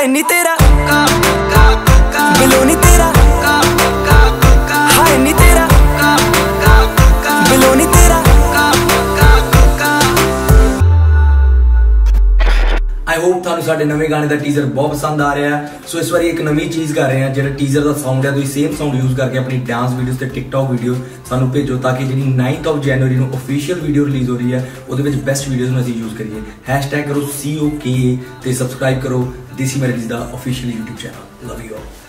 हाय नी तेरा बिलो नी तेरा, हाय नी तेरा बिलो नी तेरा। आई होप थानू साडे नवे गाने का टीजर बहुत पसंद आ रहा है। सो इस बार एक नवी चीज कर रहे हैं, जो टीजर का साउंड है तुम सेम साउंड यूज करके अपनी डांस वीडियोस ते टिकटॉक वीडियो सानू भेजो, ताकि जी 9 जनवरी को ऑफिशियल वीडियो रिलीज हो रही है वो बेस्ट वीडियोस में असीं यूज करिए। हैशटैग करो COKA ते सबसक्राइब करो देसी मेलोडीज दा official YouTube channel. Love you all.